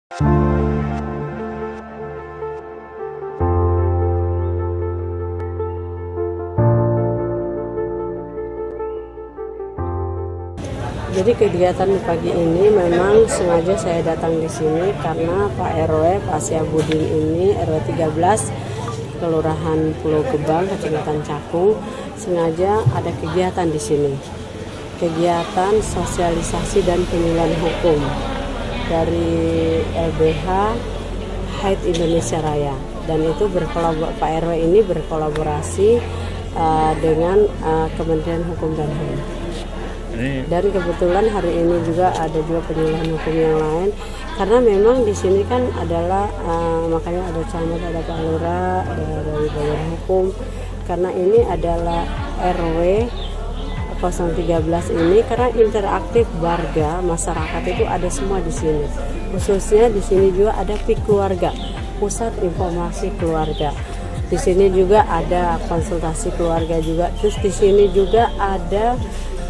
Jadi kegiatan di pagi ini memang sengaja saya datang di sini karena Pak RW, Pak Syabudin ini RW 13 Kelurahan Pulau Gebang, Kecamatan Cakung, sengaja ada kegiatan di sini. Kegiatan sosialisasi dan penyuluhan hukum dari LBH Haid Indonesia Raya, dan itu Pak RW ini berkolaborasi dengan Kementerian Hukum dan HAM. Dan kebetulan hari ini juga ada juga penyuluhan hukum yang lain, karena memang di sini kan adalah makanya ada camat, ada Pak Lurah, ada dari bagian hukum, karena ini adalah RW 013 ini karena interaktif warga masyarakat itu ada semua di sini. Khususnya di sini juga ada PIK keluarga, pusat informasi keluarga. Di sini juga ada konsultasi keluarga juga. Terus di sini juga ada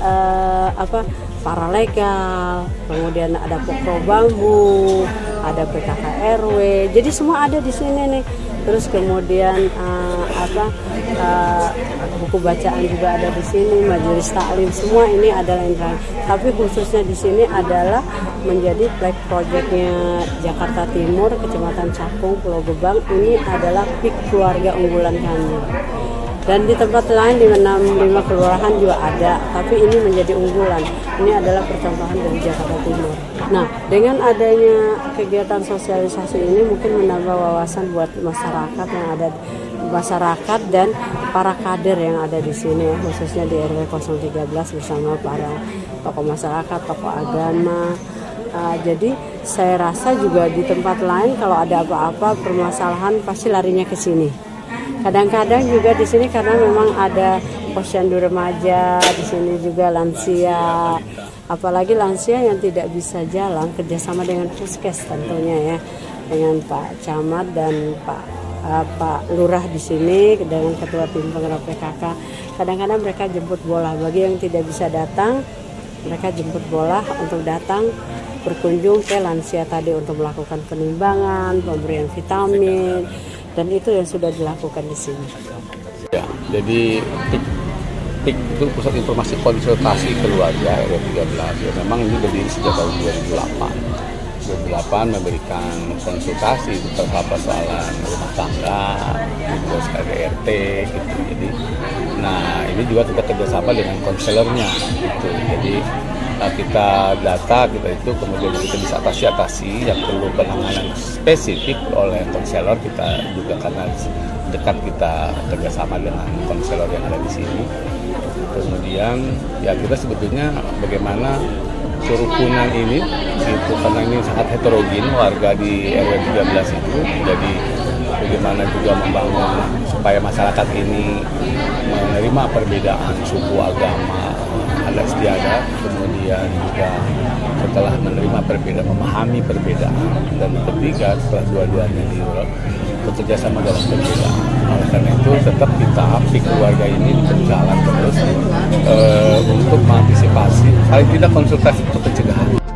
paralegal, kemudian ada pokro bambu, ada PKK RW, jadi semua ada di sini nih. Terus kemudian buku bacaan juga ada di sini, majelis taklim, semua ini adalah interaktif. Tapi khususnya di sini adalah menjadi flag projectnya Jakarta Timur, Kecamatan Cakung, Pulau Gebang. Ini adalah PIK keluarga unggulan kami. Dan di tempat lain di 65 kelurahan juga ada, tapi ini menjadi unggulan. Ini adalah percontohan dari Jakarta Timur. Nah, dengan adanya kegiatan sosialisasi ini mungkin menambah wawasan buat masyarakat yang ada, masyarakat dan para kader yang ada di sini, khususnya di RW 013 bersama para tokoh masyarakat, tokoh agama. Jadi saya rasa juga di tempat lain kalau ada apa-apa permasalahan pasti larinya ke sini. Kadang-kadang juga di sini karena memang ada posyandu remaja, di sini juga lansia, apalagi lansia yang tidak bisa jalan, kerjasama dengan Puskes tentunya ya, dengan Pak Camat dan Pak Lurah di sini dengan Ketua Tim Penggerak PKK. Kadang-kadang mereka jemput bola, bagi yang tidak bisa datang, mereka jemput bola untuk datang berkunjung ke lansia tadi untuk melakukan penimbangan, pemberian vitamin. Dan itu yang sudah dilakukan di sini. Ya, jadi PIK itu Pusat Informasi Konsultasi Keluarga RW 13. Ya, memang ini berdiri sejak tahun 2008 memberikan konsultasi terkait persoalan rumah tangga, terus KDRT gitu. Jadi, nah ini juga kita kerjasama dengan konselornya gitu. Jadi kita data kita itu kemudian kita bisa atasi yang perlu penanganan spesifik oleh konselor, kita juga karena dekat kita kerjasama dengan konselor yang ada di sini. Kemudian ya kita sebetulnya bagaimana kerukunan ini gitu, karena ini sangat heterogen warga di RW 13 itu, jadi bagaimana juga membangun supaya masyarakat ini menerima perbedaan suku, agama, adat istiadat, kemudian juga setelah menerima perbedaan, memahami perbedaan, dan ketiga setelah dua-duanya bekerja sama dalam perbedaan. Oleh karena itu tetap kita PIK keluarga ini berjalan terus untuk mengantisipasi, paling tidak konsultasi untuk pencegahan.